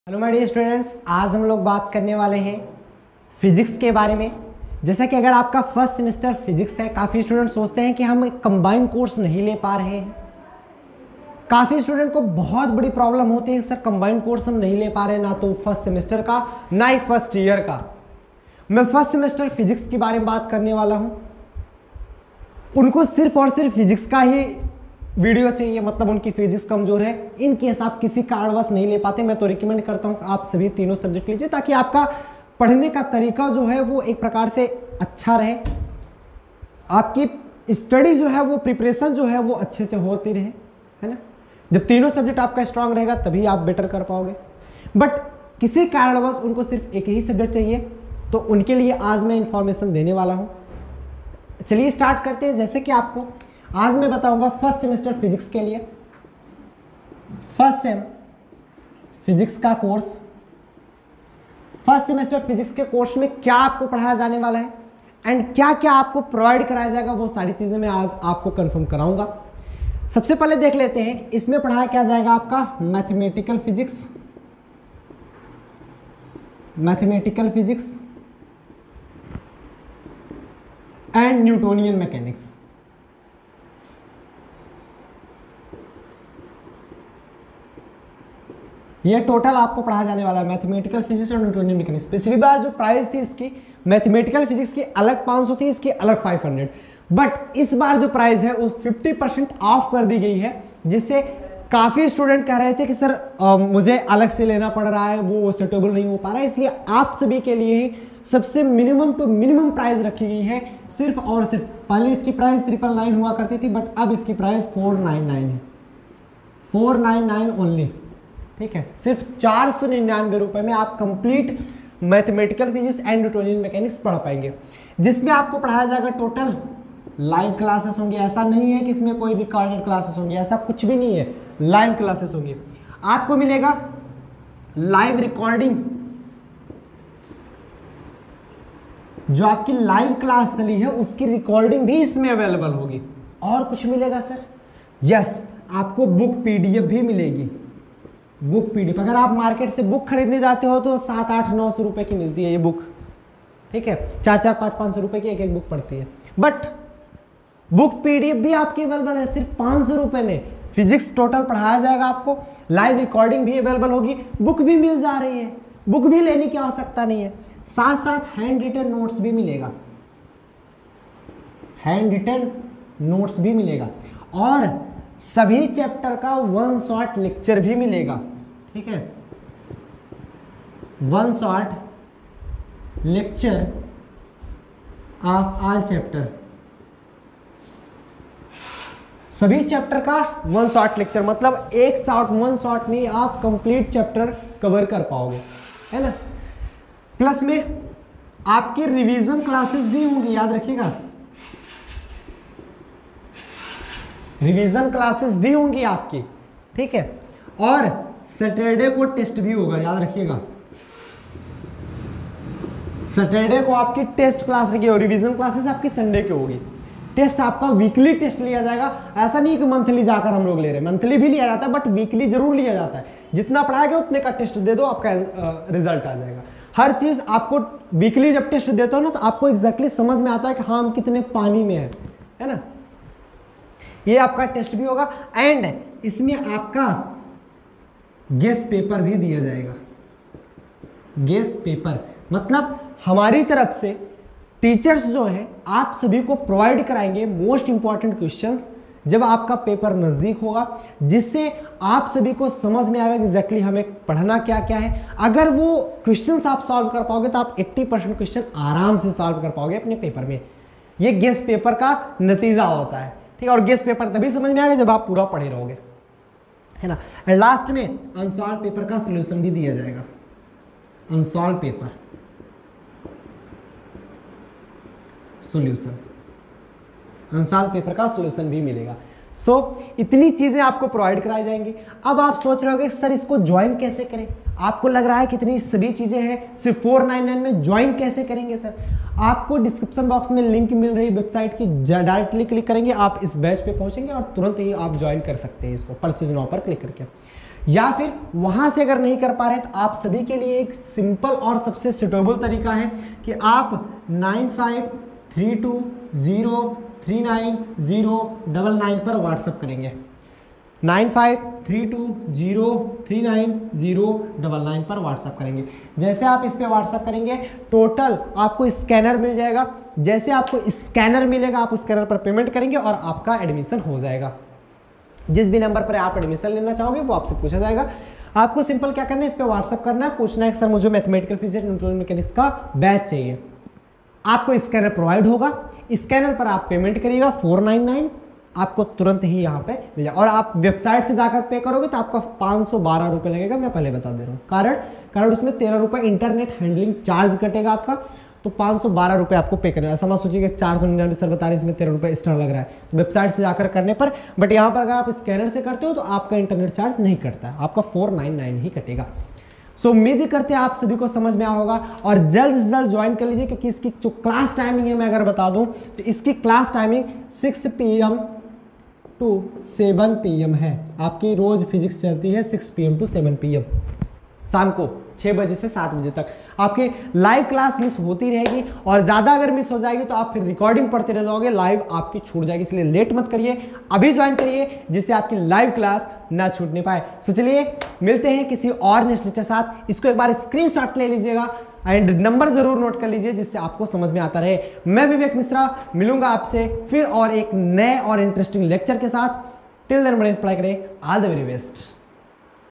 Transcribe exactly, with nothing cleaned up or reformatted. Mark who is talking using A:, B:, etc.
A: Hello my dear students, आज हम लोग बात करने वाले हैं फिजिक्स के बारे में। जैसा कि अगर आपका फर्स्ट सेमेस्टर फिजिक्स है, काफ़ी स्टूडेंट सोचते हैं कि हम एक कंबाइंड कोर्स नहीं ले पा रहे हैं। काफ़ी स्टूडेंट को बहुत बड़ी प्रॉब्लम होती है, सर कंबाइंड कोर्स हम नहीं ले पा रहे हैं, ना तो फर्स्ट सेमेस्टर का ना ही फर्स्ट ईयर का। मैं फर्स्ट सेमेस्टर फिजिक्स के बारे में बात करने वाला हूँ। उनको सिर्फ और सिर्फ फिजिक्स का ही वीडियो चाहिए, मतलब उनकी फिजिक्स कमजोर है, इन केस आप किसी कारणवश नहीं ले पाते, मैं तो रिकमेंड करता हूँ आप सभी तीनों सब्जेक्ट लीजिए, ताकि आपका पढ़ने का तरीका जो है वो एक प्रकार से अच्छा रहे, आपकी स्टडी जो है वो प्रिपरेशन जो है वो अच्छे से होती रहे, है ना। जब तीनों सब्जेक्ट आपका स्ट्रांग रहेगा तभी आप बेटर कर पाओगे। बट किसी कारणवश उनको सिर्फ एक ही सब्जेक्ट चाहिए, तो उनके लिए आज मैं इंफॉर्मेशन देने वाला हूँ। चलिए स्टार्ट करते हैं। जैसे कि आपको आज मैं बताऊंगा फर्स्ट सेमेस्टर फिजिक्स के लिए, फर्स्ट सेम फिजिक्स का कोर्स। फर्स्ट सेमेस्टर फिजिक्स के कोर्स में क्या आपको पढ़ाया जाने वाला है एंड क्या क्या आपको प्रोवाइड कराया जाएगा, वो सारी चीजें मैं आज आपको कंफर्म कराऊंगा। सबसे पहले देख लेते हैं इसमें पढ़ाया क्या जाएगा आपका mathematical physics, mathematical physics and Newtonian mechanics. ये टोटल आपको पढ़ाया जाने वाला है मैथमेटिकल फिजिक्स और न्यूटोनियन मैकेनिक्स। पिछली बार जो प्राइस थी इसकी मैथमेटिकल फिजिक्स की अलग पाँच सौ थी, इसकी अलग पाँच सौ, बट इस बार जो प्राइस है उस पचास परसेंट ऑफ कर दी गई है, जिससे काफ़ी स्टूडेंट कह रहे थे कि सर आ, मुझे अलग से लेना पड़ रहा है, वो सुटेबल नहीं हो पा रहा है, इसलिए आप सभी के लिए ही सबसे मिनिमम टू मिनिमम प्राइस रखी गई है सिर्फ और सिर्फ। पहले इसकी प्राइस ट्रिपल नाइन हुआ करती थी, बट अब इसकी प्राइस फोर नाइन नाइन है, फोर नाइन नाइन ओनली, ठीक है। सिर्फ चार सौ निन्यानवे रुपये में आप complete mathematical physics and Newtonian mechanics पढ़ पाएंगे, जिसमें आपको पढ़ाया जाएगा टोटल लाइव क्लासेस होंगी। ऐसा नहीं है कि इसमें कोई रिकॉर्डेड क्लासेस होंगी, ऐसा कुछ भी नहीं है, लाइव क्लासेस होंगी। आपको मिलेगा लाइव रिकॉर्डिंग, जो आपकी लाइव क्लास चली है उसकी रिकॉर्डिंग भी इसमें अवेलेबल होगी। और कुछ मिलेगा सर? यस, आपको बुक पीडीएफ भी मिलेगी, बुक पीडीएफ। अगर आप मार्केट से बुक खरीदने जाते हो तो सात आठ नौ सौ रुपए की मिलती है ये बुक, ठीक है, चार चार पाँच पाँच सौ रुपए की एक एक बुक पड़ती है, बट बुक पीडीएफ भी आपकी अवेलेबल है सिर्फ पाँच सौ रुपए में। फिजिक्स टोटल पढ़ाया जाएगा आपको, लाइव रिकॉर्डिंग भी अवेलेबल होगी, बुक भी मिल जा रही है, बुक भी लेने की आवश्यकता नहीं है। साथ साथ हैंड रिटन नोट्स भी मिलेगा, हैंड रिटन नोट्स भी मिलेगा, और सभी चैप्टर का वन शॉट लेक्चर भी मिलेगा, ठीक है, one shot lecture of all chapter. सभी चैप्टर का वन शॉट लेक्चर, मतलब एक शॉट वन शॉट में आप कंप्लीट चैप्टर कवर कर पाओगे, है ना। प्लस में आपकी रिवीजन क्लासेस भी होंगी, याद रखिएगा, रिवीजन क्लासेस भी होंगी आपकी, ठीक है। और सैटरडे को टेस्ट भी होगा, याद रखिएगा, सैटरडे को आपकी टेस्ट क्लास रखी और रिवीजन क्लासेस आपकी संडे की होगी। टेस्ट आपका वीकली टेस्ट लिया जाएगा, ऐसा नहीं कि मंथली जाकर हम लोग ले रहे हैं, मंथली भी लिया जाता है बट वीकली जरूर लिया जाता है। जितना पढ़ाएगा उतने का टेस्ट दे दो, आपका रिजल्ट आ जाएगा। हर चीज आपको वीकली जब टेस्ट देते हो ना, तो आपको एग्जैक्टली समझ में आता है कि हाँ हम कितने पानी में है, है ना। ये आपका टेस्ट भी होगा एंड इसमें आपका गेस पेपर भी दिया जाएगा। गेस पेपर मतलब हमारी तरफ से टीचर्स जो हैं आप सभी को प्रोवाइड कराएंगे मोस्ट इंपॉर्टेंट क्वेश्चंस जब आपका पेपर नज़दीक होगा, जिससे आप सभी को समझ में आएगा कि एग्जैक्टली हमें पढ़ना क्या क्या है। अगर वो क्वेश्चंस आप सॉल्व कर पाओगे तो आप अस्सी परसेंट क्वेश्चन आराम से सॉल्व कर पाओगे अपने पेपर में। ये गेस पेपर का नतीजा होता है, ठीक है। और गेस पेपर तभी समझ में आएगा जब आप पूरा पढ़े रहोगे, है ना। एंड लास्ट में अनसॉल्व पेपर का सोल्यूशन भी दिया जाएगा, unsolved paper solution, unsolved paper का सॉल्यूशन भी मिलेगा। सो so, इतनी चीज़ें आपको प्रोवाइड कराई जाएंगी। अब आप सोच रहे होगे सर इसको ज्वाइन कैसे करें, आपको लग रहा है कि इतनी सभी चीज़ें हैं, सिर्फ फोर नाइन नाइन में ज्वाइन कैसे करेंगे सर। आपको डिस्क्रिप्शन बॉक्स में लिंक मिल रही वेबसाइट की, डायरेक्टली क्लिक करेंगे आप इस बैच पे पहुंचेंगे और तुरंत ही आप ज्वाइन कर सकते हैं इसको, परचेज नाउ पर क्लिक करके। या फिर वहां से अगर नहीं कर पा रहे हैं तो आप सभी के लिए एक सिंपल और सबसे सुटेबल तरीका है कि आप nine five three two zero three nine zero double nine पर व्हाट्सअप करेंगे। Nine five three two zero three nine zero double nine पर व्हाट्सअप करेंगे। जैसे आप इस पे व्हाट्सअप करेंगे टोटल आपको स्कैनर मिल जाएगा। जैसे आपको स्कैनर मिलेगा आप उस स्कैनर पर पेमेंट करेंगे और आपका एडमिशन हो जाएगा। जिस भी नंबर पर आप एडमिशन लेना चाहोगे वो आपसे पूछा जाएगा। आपको सिंपल क्या करना है, इस पर व्हाट्सअप करना है, पूछना है कि सर मुझे मैथमेटिकल फिजिक्स न्यूटन मैकेनिक्स का बैच चाहिए। आपको स्कैनर प्रोवाइड होगा, स्कैनर पर आप पेमेंट करिएगा फोर नाइन नाइन, आपको तुरंत ही यहाँ पे मिल जाए। और आप वेबसाइट से जाकर पे करोगे तो आपका पाँच सौ बारह रुपये लगेगा, मैं पहले बता दे रहा हूँ। कारण कारण उसमें तेरह रुपये इंटरनेट हैंडलिंग चार्ज कटेगा आपका, तो पाँच सौ बारह रुपये आपको पे करना है। ऐसा मत सोचिए कि चार सौ निन्यानवे सर बता रहे हैं इसमें तेरह रुपये एक्स्ट्रा लग रहा है, तो वेबसाइट से जाकर करने पर। बट यहाँ पर अगर आप स्कैनर से करते हो तो आपका इंटरनेट चार्ज नहीं कटता है, आपका फोर नाइन नाइन ही कटेगा। सो उम्मीद करते हैं आप सभी को समझ में आया होगा और जल्द से जल्द ज्वाइन कर लीजिए, क्योंकि इसकी जो क्लास टाइमिंग है मैं अगर बता दूं तो इसकी class timing six P M to seven P M है। आपकी रोज फिजिक्स चलती है six P M to seven P M, शाम को छः बजे से सात बजे तक आपकी लाइव क्लास मिस होती रहेगी। और ज़्यादा अगर मिस हो जाएगी तो आप फिर रिकॉर्डिंग पढ़ते रह जाओगे, लाइव आपकी छूट जाएगी। इसलिए लेट मत करिए, अभी ज्वाइन करिए जिससे आपकी लाइव क्लास ना छूटने पाए। सो चलिए मिलते हैं किसी और नेक्स्ट लेक्चर साथ। इसको एक बार स्क्रीनशॉट ले लीजिएगा एंड नंबर जरूर नोट कर लीजिए जिससे आपको समझ में आता रहे। मैं विवेक मिश्रा मिलूंगा आपसे फिर और एक नए और इंटरेस्टिंग लेक्चर के साथ। टिल देन बढ़िया पढ़ाई करें। All the very best.